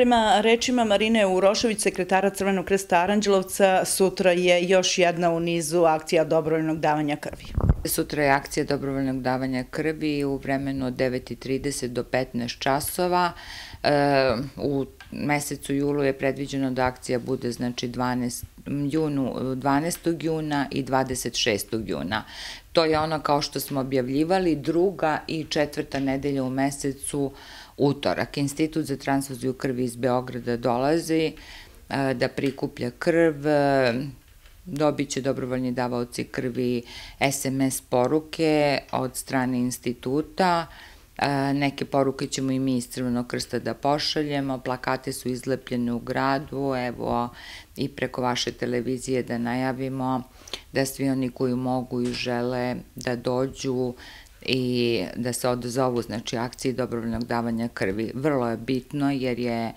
Prema rečima Marine Urošević, sekretara Crvenog krsta Aranđelovca, sutra je još jedna u nizu akcija dobrovoljnog davanja krvi. Sutra je akcija dobrovoljnog davanja krvi u vremenu od 9:30 do 15 časova. U mesecu julu je predviđeno da akcija bude 12. juna i 26. juna. To je ono kao što smo objavljivali, druga i četvrta nedelja u mesecu, utorak. Institut za transfuziju krvi iz Beograda dolazi da prikuplja krv, dobit će dobrovoljni davaoci krvi SMS poruke od strane instituta. Neke poruke ćemo i mi iz Crvenog krsta da pošaljemo, plakate su izlepljene u gradu, evo i preko vaše televizije da najavimo da svi oni koji mogu i žele da dođu i da se odazovu, znači, akciji dobrovoljnog davanja krvi. Vrlo je bitno jer je,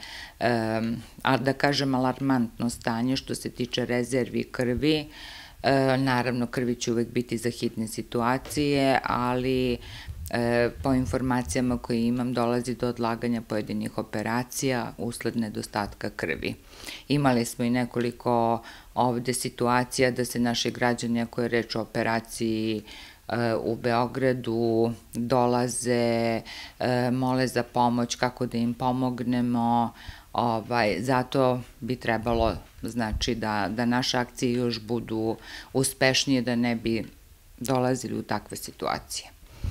da kažem, alarmantno stanje što se tiče rezervi krvi. Naravno, krvi će uvek biti za hitne situacije, ali po informacijama koje imam dolazi do odlaganja pojedinih operacija usled nedostatka krvi. Imali smo i nekoliko ovde situacija da se naši građani, ako je reč o operaciji u Beogradu, dolaze, mole za pomoć, kako da im pomognemo. Zato bi trebalo, znači, da naše akcije još budu uspešnije, da ne bi dolazili u takve situacije.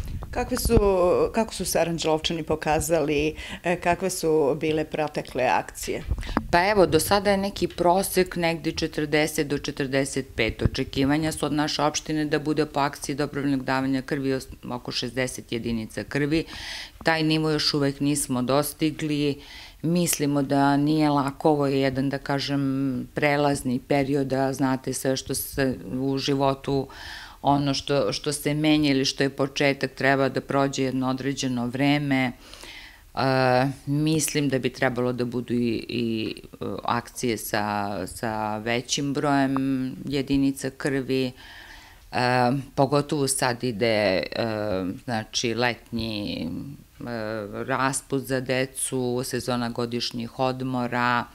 Kako su se Aranđelovčani pokazali, kakve su bile protekle akcije? Pa evo, do sada je neki prosek negde 40 do 45. Očekivanja su od naše opštine da bude po akciji dobrovoljnog davanja krvi oko 60 jedinica krvi. Taj nivo još uvek nismo dostigli. Mislimo da nije lako, ovo je jedan, da kažem, prelazni period, da znate sve što se u životu, ono što se menja ili što je početak, treba da prođe jedno određeno vreme. Mislim da bi trebalo da budu i akcije sa većim brojem jedinica krvi, pogotovo sad ide, znači, letnji raspust za decu, sezona godišnjih odmora.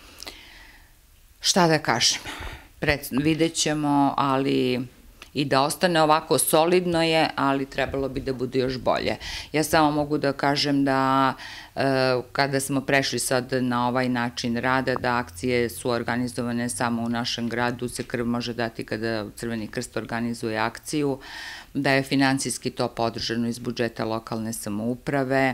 Šta da kažem, vidjet ćemo, ali i da ostane ovako solidno je, ali trebalo bi da bude još bolje. Ja samo mogu da kažem da kada smo prešli sad na ovaj način rada, da akcije su organizovane samo u našem gradu, se krv može dati kada Crveni krst organizuje akciju, da je finansijski to podržano iz budžeta lokalne samouprave.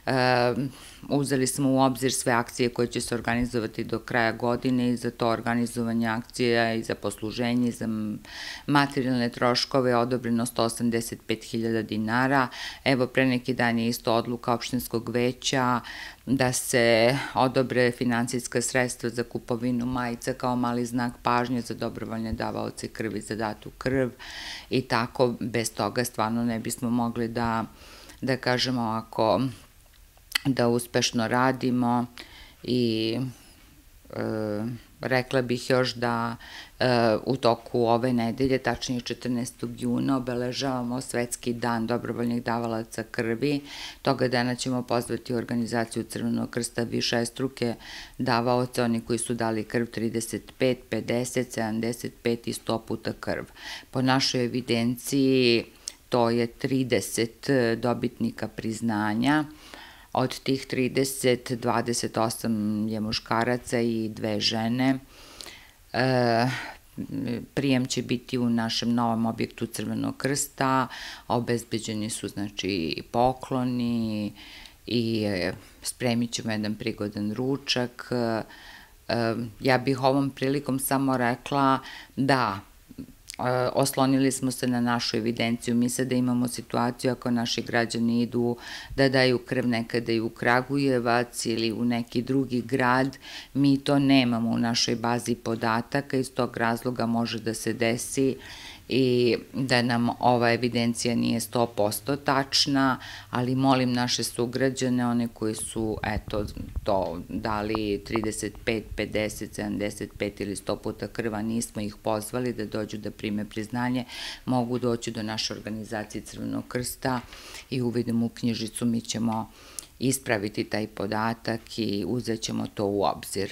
Uzeli smo u obzir sve akcije koje će se organizovati do kraja godine i za to organizovanje akcija i za posluženje i za materijalne troškove je odobreno 185.000 dinara. Evo, pre neki dan je isto odluka opštinskog veća da se odobre finansijska sredstva za kupovinu majica kao mali znak pažnje za dobrovoljne davaoce krvi za datu krv i tako. Bez toga stvarno ne bismo mogli da kažemo ovako da uspešno radimo i rekla bih još da u toku ove nedelje, tačnije 14. juna, obeležavamo Svetski dan dobrovoljnih davalaca krvi. Toga dana ćemo pozvati organizaciju Crvenog krsta višestruke davaoce, oni koji su dali krv 35, 50, 75 i 100 puta krv. Po našoj evidenciji to je 30 dobitnika priznanja. Od tih 30, 28 je muškaraca i 2 žene. Prijem će biti u našem novom objektu Crvenog krsta, obezbeđeni su, znači, pokloni i spremit ćemo jedan prigodan ručak. Ja bih ovom prilikom samo rekla da oslonili smo se na našu evidenciju. Mi sada imamo situaciju ako naši građani idu da daju krv nekada i u Kragujevac ili u neki drugi grad, mi to nemamo u našoj bazi podataka, iz tog razloga može da se desi i da nam ova evidencija nije 100% tačna, ali molim naše sugrađane, one koji su, eto, to dali 35, 50, 75 ili 100 puta krva, nismo ih pozvali da dođu da prime priznanje, mogu doći do naše organizacije Crvenog krsta i uvidom u knjižicu mi ćemo ispraviti taj podatak i uzet ćemo to u obzir.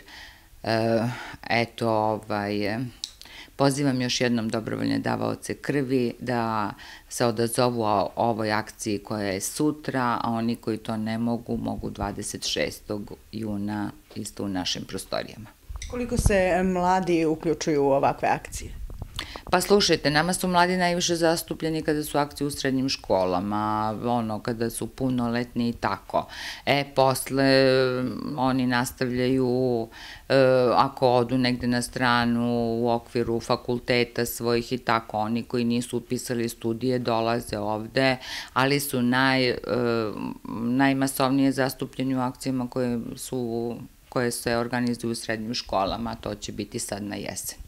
Pozivam još jednom dobrovoljne davaoce krvi da se odazovu ovoj akciji koja je sutra, a oni koji to ne mogu, mogu 26. juna isto u našim prostorijama. Koliko se mladi uključuju u ovakve akcije? Pa slušajte, nama su mladi najviše zastupljeni kada su akcije u srednjim školama, kada su punoletni i tako. Posle oni nastavljaju, ako odu negde na stranu u okviru fakulteta svojih i tako, oni koji nisu upisali studije dolaze ovde, ali su najmasovnije zastupljeni u akcijama koje se organizuju u srednjim školama, to će biti sad na jesen.